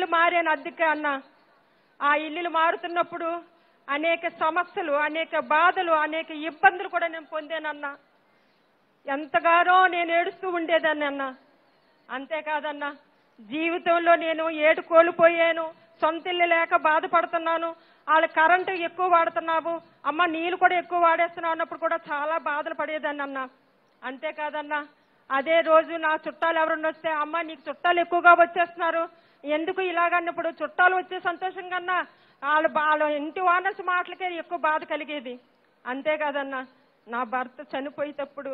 ఇల్లు మారాను అద్దెకి అన్న. ఆ ఇల్లులు మారుతున్నప్పుడు అనేక సమస్యలు, అనేక బాధలు, అనేక ఇబ్బందులు కూడా నేను పొందానన్నా. ఎంతగానో నేను ఏడుస్తూ ఉండేదాన్ని అన్న. అంతేకాదన్నా, జీవితంలో నేను ఏడు కోల్పోయాను. సొంత ఇల్లు లేక బాధపడుతున్నాను. వాళ్ళు కరెంటు ఎక్కువ వాడుతున్నావు, అమ్మ నీళ్ళు కూడా ఎక్కువ వాడేస్తున్నావు అన్నప్పుడు కూడా చాలా బాధలు పడేదాన్ని అన్న. అంతేకాదన్నా, అదే రోజు నా చుట్టాలు ఎవరన్నా వస్తే, అమ్మ నీకు చుట్టాలు ఎక్కువగా వచ్చేస్తున్నారు, ఎందుకు ఇలాగన్నప్పుడు చుట్టాలు వచ్చే సంతోషం కన్నా వాళ్ళ ఇంటి ఓనర్స్ మాటలకే ఎక్కువ బాధ కలిగేది. అంతేకాదన్నా, నా భర్త చనిపోయేటప్పుడు,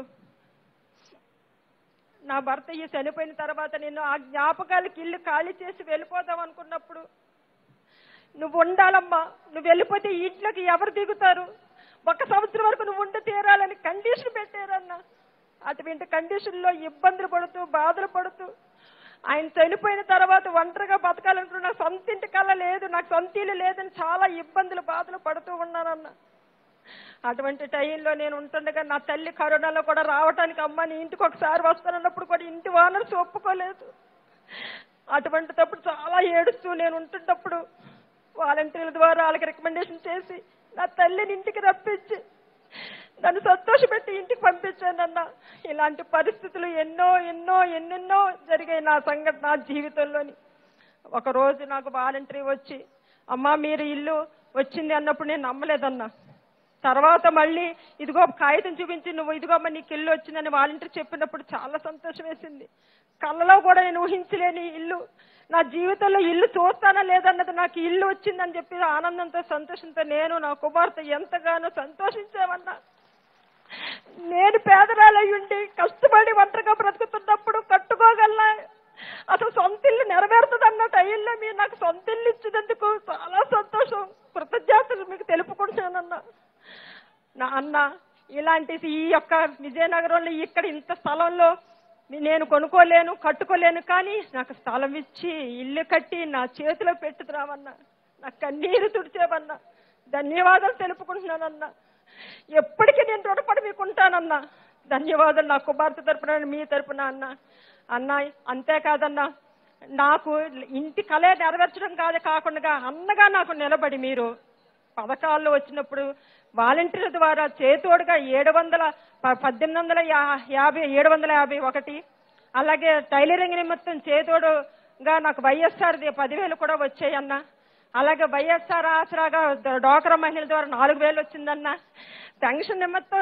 నా భర్త చనిపోయిన తర్వాత నేను ఆ జ్ఞాపకాలకి ఇల్లు ఖాళీ చేసి వెళ్ళిపోదాం అనుకున్నప్పుడు, నువ్వు ఉండాలమ్మా, నువ్వు వెళ్ళిపోతే ఈ ఇంట్లోకి ఎవరు దిగుతారు, 1 సంవత్సరం వరకు నువ్వు ఉండి తీరాలని కండిషన్ పెట్టారన్నా. అటువంటి కండిషన్లో ఇబ్బందులు పడుతూ, బాధలు పడుతూ, ఆయన చనిపోయిన తర్వాత ఒంటరిగా బతకాలనుకున్న, నాకు సొంత ఇంటి కళ లేదు, నాకు సొంత ఇల్లు లేదని చాలా ఇబ్బందులు, బాధలు పడుతూ ఉన్నానన్న. అటువంటి టైంలో నేను ఉంటుండగా నా తల్లి కరోనాలో కూడా రావటానికి, అమ్మ నీ ఇంటికి ఒకసారి వస్తానన్నప్పుడు కూడా ఇంటి ఓనర్స్ ఒప్పుకోలేదు. అటువంటిటప్పుడు చాలా ఏడుస్తూ నేను ఉంటున్నప్పుడు వాలంటీర్ల ద్వారా వాళ్ళకి రికమెండేషన్ చేసి నా తల్లిని ఇంటికి రప్పించి నన్ను సంతోషపెట్టి ఇంటికి పంపించానన్న. ఇలాంటి పరిస్థితులు ఎన్నెన్నో జరిగాయి నా సంఘటన, నా జీవితంలోని. ఒకరోజు నాకు వాలంటీర్ వచ్చి, అమ్మ మీరు ఇల్లు వచ్చింది అన్నప్పుడు నేను నమ్మలేదన్నా. తర్వాత మళ్ళీ ఇదిగో కాగితం చూపించి, నువ్వు ఇదిగో అమ్మ నీకు ఇల్లు వచ్చిందని వాలంటీర్ చెప్పినప్పుడు చాలా సంతోషం వేసింది. కళ్ళలో కూడా నేను ఊహించలేని ఇల్లు, నా జీవితంలో ఇల్లు చూస్తానా లేదన్నది, నాకు ఇల్లు వచ్చిందని చెప్పి ఆనందంతో, సంతోషంతో నేను నా కుమార్తె ఎంతగానో సంతోషించామన్నా. నేను పేదరాలయ్యుండి కష్టపడి ఒంటరిగా బ్రతుకుతున్నప్పుడు కట్టుకోగలనా, అసలు సొంత ఇల్లు నెరవేరుతుంది టైంలో మీరు నాకు సొంత ఇల్లు ఇచ్చినందుకు చాలా సంతోషం, కృతజ్ఞతలు మీకు తెలుపుకుంటున్నానన్నా. నా అన్న, ఇలాంటి ఈ యొక్క విజయనగరంలో ఇక్కడ ఇంత స్థలంలో నేను కొనుక్కోలేను, కట్టుకోలేను, కానీ నాకు స్థలం ఇచ్చి ఇల్లు కట్టి నా చేతిలో పెట్టుకురామన్నా, నా కన్నీరు తుడిచేవన్నా, ధన్యవాదాలు తెలుపుకుంటున్నానన్నా. ఎప్పటికీ నేను రుణపడి మీకు ఉంటానన్నా. ధన్యవాదాలు నా కుమార్తె తరపున, మీ తరపున అన్న. అన్న అంతేకాదన్నా, నాకు ఇంటి కళ నెరవేర్చడం కాకుండా అన్నగా నాకు నిలబడి మీరు పథకాల్లో వచ్చినప్పుడు వాలంటీర్ల ద్వారా చేతోడుగా 751, అలాగే టైలరింగ్ నిమిత్తం చేతోడుగా నాకు వైఎస్ఆర్ 10,000 కూడా వచ్చాయన్న. అలాగే వైఎస్ఆర్ ఆసరాగా డ్వాక్రా మహిళల ద్వారా 4,000 వచ్చిందన్న. పెన్షన్ నిమిత్తం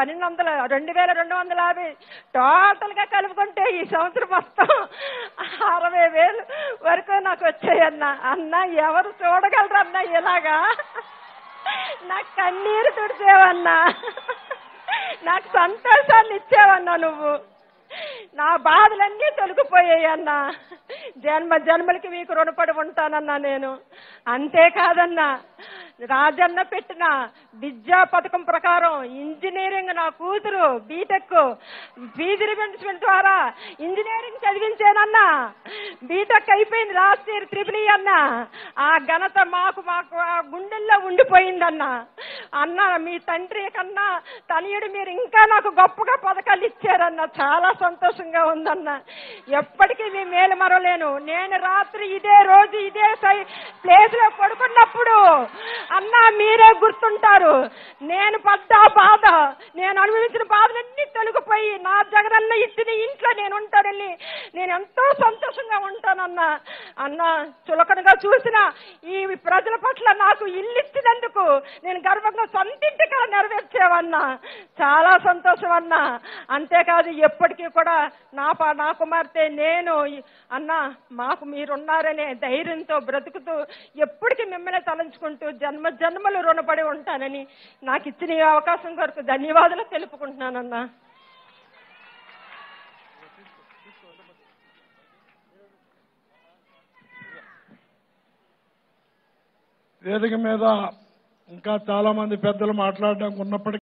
2,250, టోటల్ గా కలుపుకుంటే ఈ సంవత్సరం మొత్తం 60,000 వరకు నాకు వచ్చాయన్న. అన్న ఎవరు చూడగలరన్నా ఇలాగా? నాకు కన్నీరు తుడిచేవన్నా, నాకు సంతోషాన్ని ఇచ్చేవన్నా, నువ్వు నా బాధలన్నీ తొలగిపోయాయన్నా. జన్మలకి మీకు రుణపడి ఉంటానన్నా నేను. అంతేకాదన్నా, రాజన్న పెట్టిన విద్యా పథకం ప్రకారం ఇంజనీరింగ్ నా కూతురు బీటెక్ ఫీజు రియంబర్స్మెంట్ ద్వారా ఇంజనీరింగ్ చదివించానన్నా. బీటెక్ అయిపోయింది లాస్ట్ ఇయర్, EEE అన్నా. ఆ ఘనత మాకు ఆ గుండెల్లో ఉండిపోయిందన్నా. అన్న మీ తండ్రి కన్నా తనయుడు మీరు ఇంకా నాకు గొప్పగా పథకాలు ఇచ్చారన్నా. చాలా సంతోషంగా ఉందన్నా. ఎప్పటికీ మీ మేలు మరవలేను. నేను రాత్రి ఇదే రోజు ఇదే ప్లేస్ లో పడుకున్నప్పుడు అన్నా మీరే గుర్తుంటారు. నేను పడ్డ బాధ, నేను అనుభవించిన బాధలన్నీ తొలగిపోయి నా జగనన్న ఇచ్చిన ఇంట్లో నేను ఉంటానని నేను ఎంతో సంతోషంగా ఉంటానన్నా. అన్న చులకనగా చూసిన ఈ ప్రజల పట్ల నాకు ఇల్లు ఇచ్చినందుకు నేను గర్వంగా సొంతింటి కల నెరవేర్చేవన్నా. చాలా సంతోషం అన్నా. అంతేకాదు ఎప్పటికీ కూడా నా కుమార్తె నేను అన్నా మాకు మీరున్నారనే ధైర్యంతో బ్రతుకుతూ ఎప్పటికీ మిమ్మల్ని తలంచుకుంటూ జన్మలు రుణపడి ఉంటానని నాకు ఇచ్చిన ఈ అవకాశం కొరకు ధన్యవాదాలు తెలుపుకుంటున్నానన్నా. వేదిక మీద ఇంకా చాలా మంది పెద్దలు మాట్లాడడానికి ఉన్నప్పటికీ